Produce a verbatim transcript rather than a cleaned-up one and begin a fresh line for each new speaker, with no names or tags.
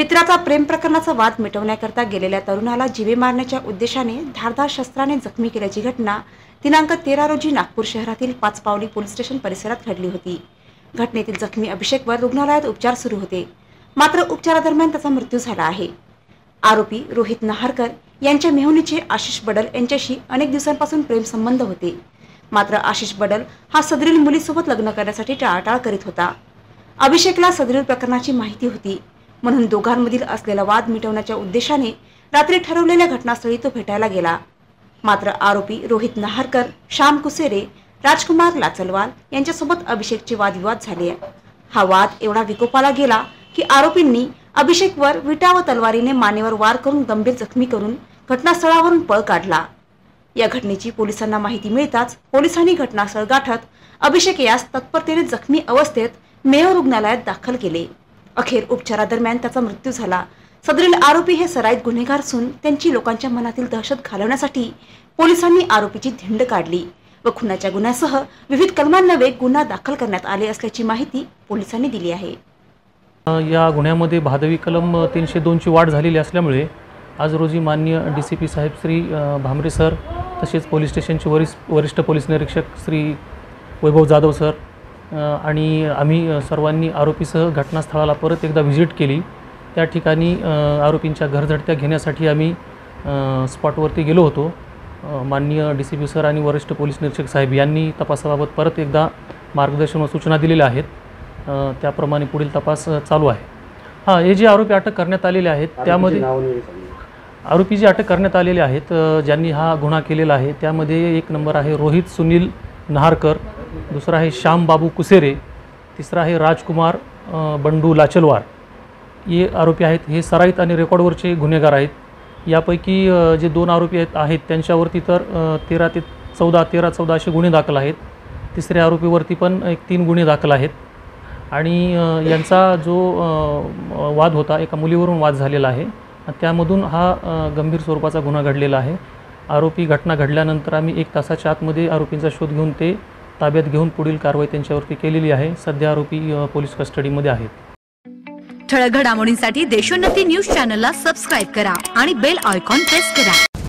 मित्राचा प्रेम प्रकरणाचा वाद मिटवण्याकरता गेलेल्या तरुणाला जीवे मारण्याच्या उद्देशाने धारदार शस्त्राने जखमी केल्याची घटना दिनांक तेरा रोजी नागपूर शहरातील पाचपावली पोलीस स्टेशन परिसरात घडली होती। घटनेतील जखमी अभिषेकवर रुग्णालयात उपचार सुरू होते, मात्र उपचारादरम्यान त्याचा मृत्यू झाला आहे। आरोपी रोहित नहारकर यांच्या मेहुणीचे आशिष बडल यांच्याशी अनेक दिवसांपासून प्रेम संबंध होते, मात्र आशिष बडल हा सदरील मुलीसोबत लग्न करण्यासाठी टाळाटाळ करीत होता। अभिषेकला सदरील प्रकरणाची माहिती होती, म्हणून दोघांमधील असलेला वाद मिटवण्याच्या उद्देशाने रात्री ठरवलेल्या घटनास्थळी तो भेटायला गेला। मात्र आरोपी रोहित नहारकर, श्याम कुसेरे, राजकुमार लाचलवाल यांच्यासोबत अभिषेकचे वादविवाद झाले। हा वाद एवढा विकोपाला गेला की आरोपींनी अभिषेकवर विटा व तलवारीने मानेवर वार करून गंभीर जखमी करून घटनास्थळावरून पळ काढला। या घटनेची पोलिसांना माहिती मिळताच पोलिसांनी घटनास्थळ गाठत अभिषेक यास तत्परतेने जखमी अवस्थेत मेयो रुग्णालयात दाखल केले। अखेर उपचारादरम्यान त्याचा मृत्यू झाला। सदरील आरोपी हे सराईत गुन्हेगार असून त्यांची लोकांच्या मनातील दहशत घालवण्यासाठी पोलिसांनी आरोपीची धिंड काढली व खुनाच्या गुन्ह्यासह विविध कलमांन्वये गुन्हा दाखल करण्यात आले असल्याची माहिती पोलिसांनी दिली आहे।
या गुन्ह्यामध्ये भादवी कलम तीनशे दोन ची वाढ झालेली असल्यामुळे आज रोजी माननीय डी सी पी साहेब श्री भामरे सर, तसेच पोलीस स्टेशनचे वरिष्ठ वरिष्ठ पोलीस निरीक्षक श्री वैभव जाधव सर आणि आम्ही सर्वांनी आरोपीसह घटनास्थळाला परत एकदा व्हिजिट केली। त्या ठिकाणी आरोपींच्या घरझडत्या घेण्यासाठी आम्ही स्पॉटवरती गेलो होतो। माननीय डी सी पी सर आणि वरिष्ठ पोलीस निरीक्षक साहेब यांनी तपासाबाबत परत एकदा मार्गदर्शन व सूचना दिलेल्या आहेत, त्याप्रमाणे पुढील तपास चालू आहे। हां, हे जे आरोपी अटक करण्यात आलेले आहेत त्यामध्ये आरोपी जे अटक करण्यात आलेले आहेत ज्यांनी हा गुन्हा केलेला आहे त्यामध्ये एक नंबर आहे रोहित सुनील नहारकर, दुसरा आहे श्याम बाबू कुसेरे, तिसरा आहे राजकुमार बंडू लाचलवार। हे आरोपी आहेत, हे सराईत आणि रेकॉर्डवरचे गुन्हेगार आहेत। यापैकी जे दोन आरोपी आहेत आहेत त्यांच्यावरती तर तेरा ते चौदा तेरा चौदा असे गुन्हे दाखल आहेत। तिसऱ्या आरोपीवरती पण एक तीन गुन्हे दाखल आहेत आणि यांचा जो वाद होता, एका मुलीवरून वाद झालेला आहे, त्यामधून हा गंभीर स्वरूपाचा गुन्हा घडलेला आहे। आरोपी घटना घडल्यानंतर आम्ही एक तासाच्या आतमध्ये आरोपींचा शोध घेऊन ते ताब्यात घेऊन पुढील कारवाई त्यांच्यावरती केलेली आहे। सध्या आरोपी पोलीस कस्टडीमध्ये आहेत।
ठळक घडामोडींसाठी देशोन्नती न्यूज चॅनलला सबस्क्राइब करा आणि बेल आयकॉन प्रेस करा।